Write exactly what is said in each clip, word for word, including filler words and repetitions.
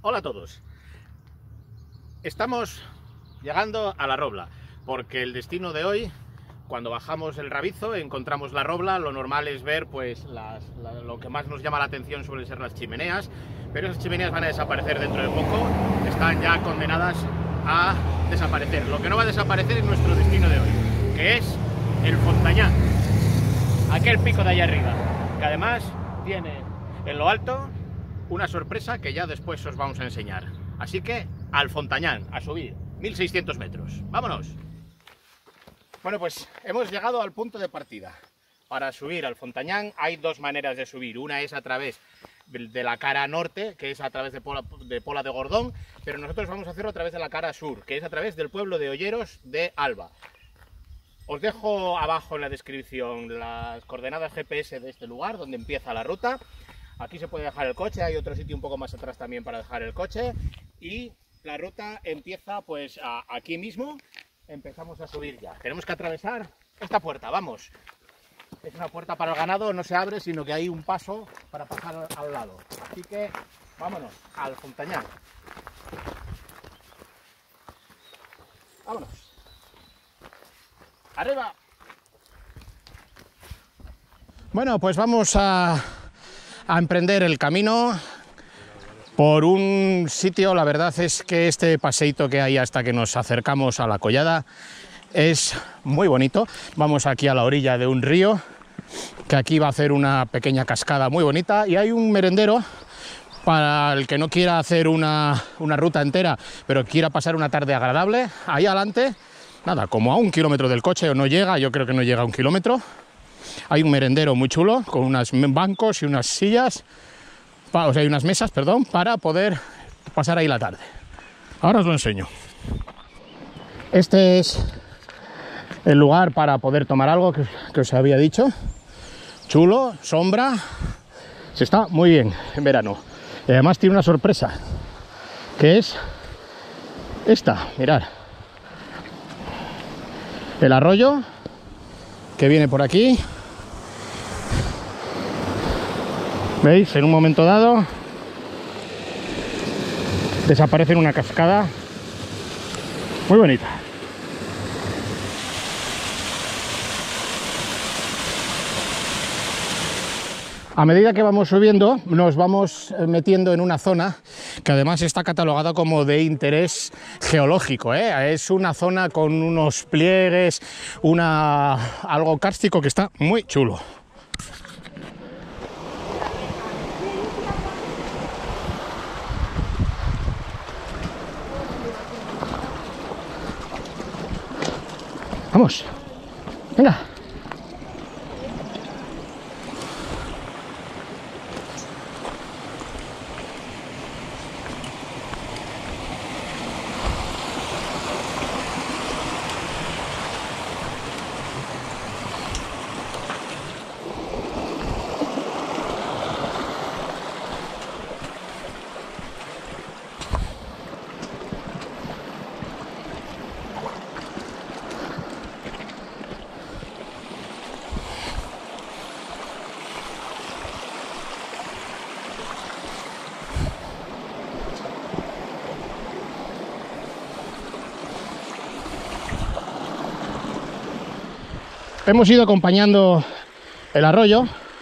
Hola a todos. Estamos llegando a La Robla, porque el destino de hoy, cuando bajamos el Rabizo, encontramos La Robla. Lo normal es ver, pues, las, la, lo que más nos llama la atención suelen ser las chimeneas, pero esas chimeneas van a desaparecer dentro de poco, están ya condenadas a desaparecer. Lo que no va a desaparecer es nuestro destino de hoy, que es el Fontañán, aquel pico de allá arriba, que además tiene en lo alto una sorpresa que ya después os vamos a enseñar. Así que al Fontañán, a subir, mil seiscientos metros. ¡Vámonos! Bueno, pues hemos llegado al punto de partida. Para subir al Fontañán hay dos maneras de subir. Una es a través de la cara norte, que es a través de Pola de, Pola de Gordón, pero nosotros vamos a hacerlo a través de la cara sur, que es a través del pueblo de Olleros de Alba. Os dejo abajo en la descripción las coordenadas G P S de este lugar, donde empieza la ruta. Aquí se puede dejar el coche, hay otro sitio un poco más atrás también para dejar el coche. Y la ruta empieza pues a, aquí mismo, empezamos a subir ya. Tenemos que atravesar esta puerta, vamos. Es una puerta para el ganado, no se abre, sino que hay un paso para pasar al, al lado. Así que vámonos al Fontañán. Vámonos. ¡Arriba! Bueno, pues vamos a... a emprender el camino por un sitio. La verdad es que este paseíto que hay hasta que nos acercamos a la collada es muy bonito. Vamos aquí a la orilla de un río, que aquí va a hacer una pequeña cascada muy bonita, y hay un merendero para el que no quiera hacer una, una ruta entera, pero quiera pasar una tarde agradable. Ahí adelante, nada, como a un kilómetro del coche, o no llega, yo creo que no llega a un kilómetro. Hay un merendero muy chulo, con unos bancos y unas sillas, o sea, hay unas mesas, perdón, para poder pasar ahí la tarde. Ahora os lo enseño. Este es el lugar para poder tomar algo que, que os había dicho. Chulo, sombra, se está muy bien en verano. Y además tiene una sorpresa, que es esta, mirad. El arroyo que viene por aquí. ¿Veis? En un momento dado desaparece en una cascada muy bonita. A medida que vamos subiendo, nos vamos metiendo en una zona que además está catalogada como de interés geológico, ¿eh? Es una zona con unos pliegues, una... algo kárstico que está muy chulo. Vamos, venga. Hemos ido acompañando el arroyo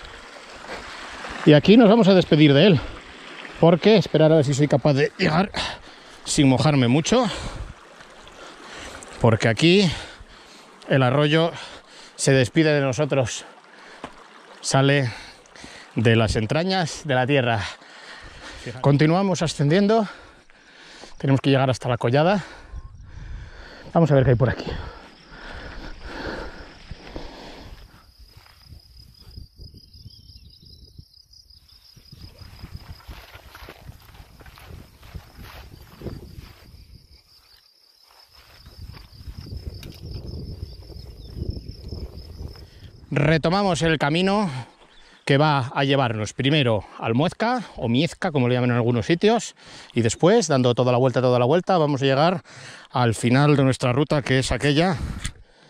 y aquí nos vamos a despedir de él, porque esperar a ver si soy capaz de llegar sin mojarme mucho, porque aquí el arroyo se despide de nosotros, sale de las entrañas de la tierra. Continuamos ascendiendo, tenemos que llegar hasta la collada. Vamos a ver qué hay por aquí. Retomamos el camino que va a llevarnos primero al Muezca, o Miezca, como le llaman en algunos sitios, y después, dando toda la vuelta, toda la vuelta, vamos a llegar al final de nuestra ruta, que es aquella,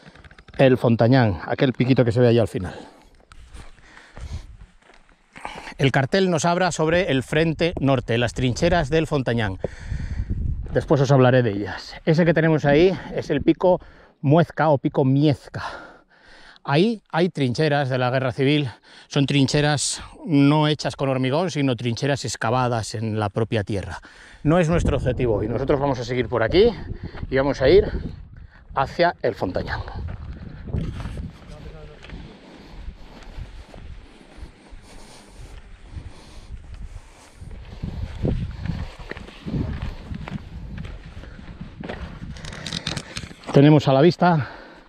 el Fontañán, aquel piquito que se ve ahí al final. El cartel nos habla sobre el frente norte, las trincheras del Fontañán. Después os hablaré de ellas. Ese que tenemos ahí es el pico Muezca o pico Miezca. Ahí hay trincheras de la guerra civil, son trincheras no hechas con hormigón, sino trincheras excavadas en la propia tierra. No es nuestro objetivo y nosotros vamos a seguir por aquí y vamos a ir hacia el Fontañán. Tenemos a la vista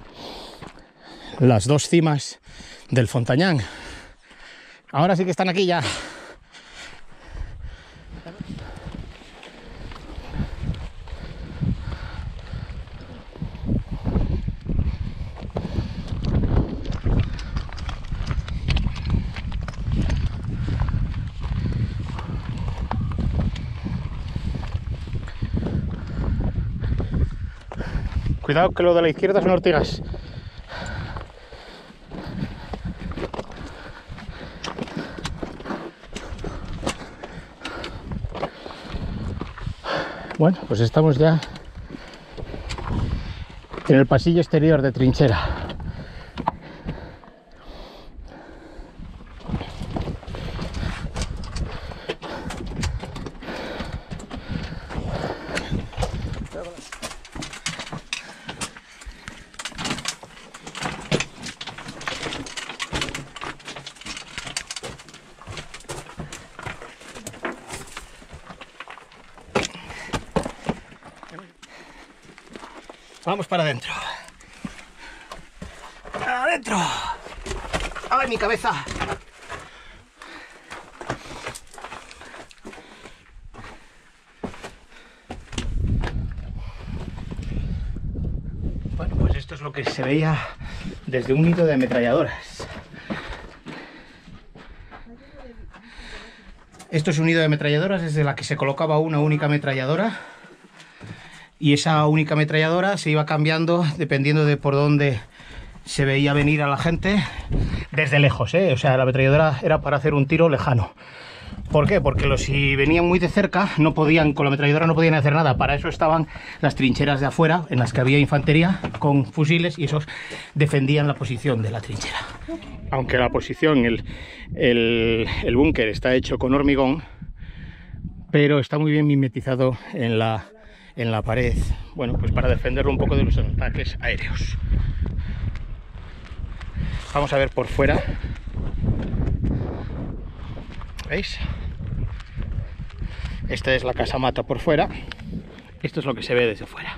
las dos cimas del Fontañán. Ahora sí que están aquí ya. Cuidado que lo de la izquierda son ortigas. Bueno, pues estamos ya en el pasillo exterior de trinchera. Vamos para adentro. ¡Adentro! ¡Ay, mi cabeza! Bueno, pues esto es lo que se veía desde un nido de ametralladoras. Esto es un nido de ametralladoras desde la que se colocaba una única ametralladora. Y esa única ametralladora se iba cambiando dependiendo de por dónde se veía venir a la gente desde lejos, ¿eh? O sea, la ametralladora era para hacer un tiro lejano. ¿Por qué? Porque los, si venían muy de cerca, no podían, con la ametralladora no podían hacer nada. Para eso estaban las trincheras de afuera, en las que había infantería con fusiles, y esos defendían la posición de la trinchera. Aunque la posición, el, el, el búnker está hecho con hormigón, pero está muy bien mimetizado en la... en la pared, bueno, pues para defenderlo un poco de los ataques aéreos. Vamos a ver por fuera. ¿Veis? Esta es la casamata por fuera. Esto es lo que se ve desde fuera.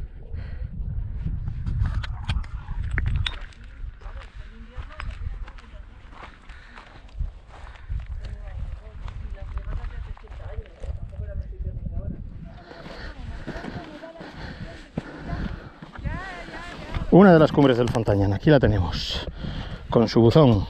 Una de las cumbres del Fontañán, aquí la tenemos, con su buzón.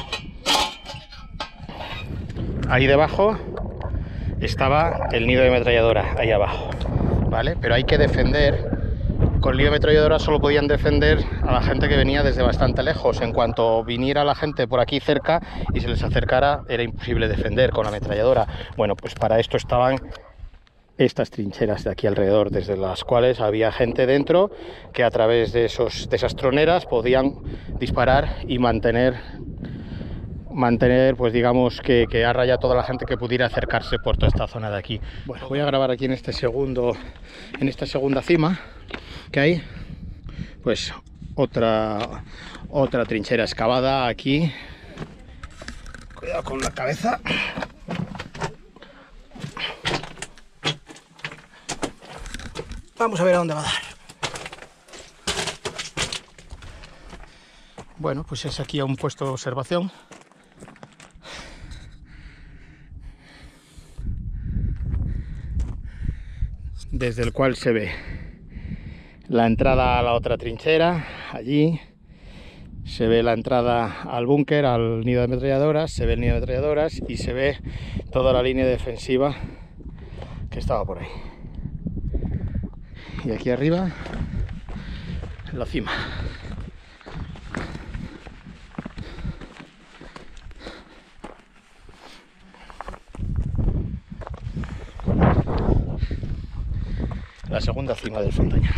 Ahí debajo estaba el nido de ametralladora, ahí abajo, ¿vale? Pero hay que defender, con el nido de ametralladora solo podían defender a la gente que venía desde bastante lejos. En cuanto viniera la gente por aquí cerca y se les acercara, era imposible defender con la ametralladora. Bueno, pues para esto estaban estas trincheras de aquí alrededor, desde las cuales había gente dentro que a través de, esos, de esas troneras podían disparar y mantener, mantener pues digamos que, que a raya toda la gente que pudiera acercarse por toda esta zona de aquí. Bueno, voy a grabar aquí en este segundo, en esta segunda cima que hay, pues otra, otra trinchera excavada aquí. Cuidado con la cabeza. Vamos a ver a dónde va a dar. Bueno, pues es aquí un puesto de observación. Desde el cual se ve la entrada a la otra trinchera, allí. Se ve la entrada al búnker, al nido de ametralladoras, se ve el nido de ametralladoras y se ve toda la línea defensiva que estaba por ahí. Y aquí arriba, la cima. la segunda cima del Frontoña.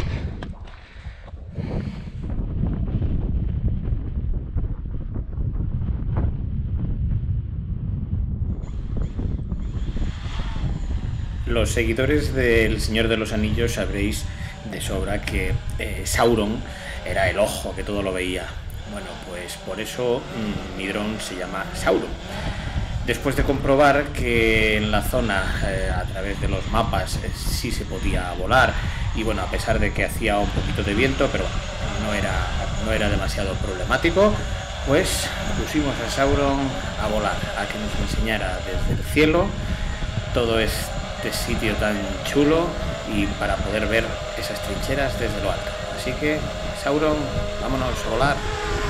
Los seguidores del Señor de los Anillos sabréis de sobra que eh, Sauron era el ojo que todo lo veía. Bueno, pues por eso mmm, mi dron se llama Sauron. Después de comprobar que en la zona, eh, a través de los mapas, eh, sí se podía volar, y bueno, a pesar de que hacía un poquito de viento, pero no era, no era demasiado problemático, pues pusimos a Sauron a volar, a que nos enseñara desde el cielo todo este sitio tan chulo y para poder ver esas trincheras desde lo alto. Así que, Sauron, vámonos a volar.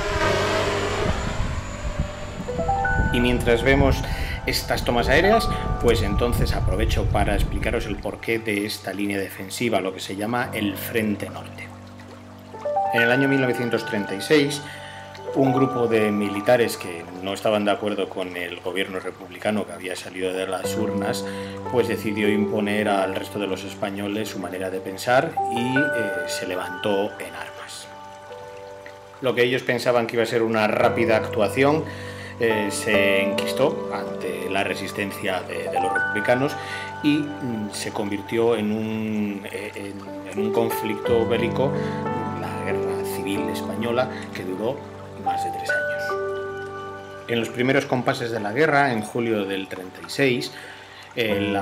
Y mientras vemos estas tomas aéreas, pues entonces aprovecho para explicaros el porqué de esta línea defensiva, lo que se llama el Frente Norte. En el año mil novecientos treinta y seis, un grupo de militares que no estaban de acuerdo con el gobierno republicano que había salido de las urnas, pues decidió imponer al resto de los españoles su manera de pensar y eh, se levantó en armas. Lo que ellos pensaban que iba a ser una rápida actuación, Eh, se enquistó ante la resistencia de, de los republicanos y mm, se convirtió en un, eh, en, en un conflicto bélico, la Guerra Civil Española, que duró más de tres años. En los primeros compases de la guerra, en julio del treinta y seis, eh, la,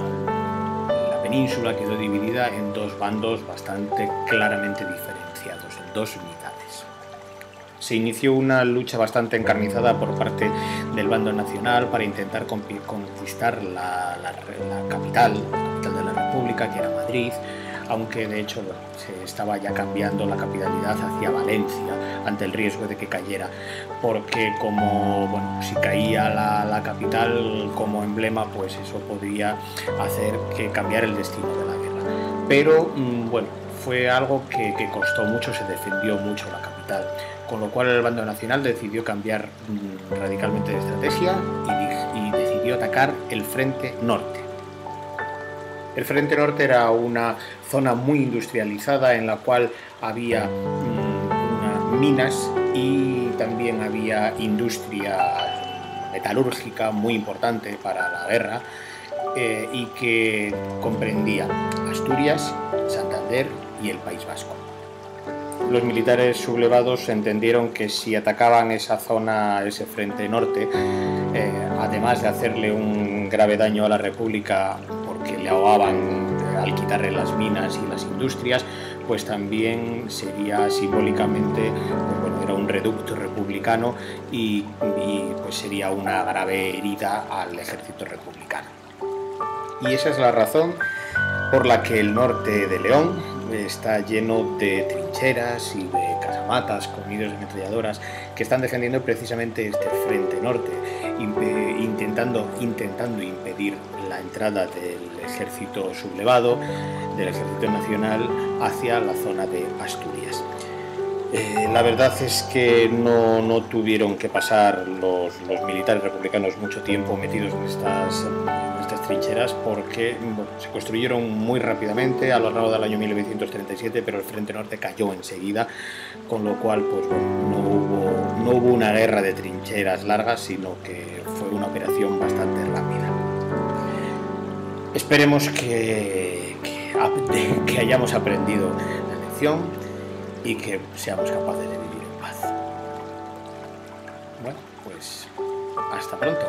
la península quedó dividida en dos bandos bastante claramente diferenciados, en dos unidades. Se inició una lucha bastante encarnizada por parte del bando nacional para intentar conquistar la, la, la capital, la capital de la República, que era Madrid, aunque de hecho bueno, se estaba ya cambiando la capitalidad hacia Valencia ante el riesgo de que cayera, porque como bueno, si caía la, la capital como emblema, pues eso podría hacer que cambiara el destino de la guerra. Pero mmm, bueno, fue algo que, que costó mucho, se defendió mucho la capital, con lo cual el bando nacional decidió cambiar mmm, radicalmente de estrategia y, y decidió atacar el Frente Norte. El Frente Norte era una zona muy industrializada en la cual había mmm, una, minas y también había industria metalúrgica muy importante para la guerra, eh, y que comprendía Asturias, Santander y el País Vasco. Los militares sublevados entendieron que si atacaban esa zona, ese Frente Norte, eh, además de hacerle un grave daño a la República porque le ahogaban al quitarle las minas y las industrias, pues también sería simbólicamente, pues bueno, era un reducto republicano y, y pues sería una grave herida al ejército republicano. Y esa es la razón por la que el norte de León está lleno de trincheras y de casamatas con nidos de ametralladoras que están defendiendo precisamente este Frente Norte, intentando, intentando impedir la entrada del ejército sublevado, del ejército nacional, hacia la zona de Asturias. Eh, la verdad es que no, no tuvieron que pasar los, los militares republicanos mucho tiempo metidos en estas, en estas trincheras, porque bueno, se construyeron muy rápidamente a lo largo del año mil novecientos treinta y siete, pero el Frente Norte cayó enseguida, con lo cual pues, bueno, no, hubo, no hubo una guerra de trincheras largas, sino que fue una operación bastante rápida. Esperemos que, que, que hayamos aprendido la lección y que seamos capaces de vivir en paz. Bueno, pues hasta pronto.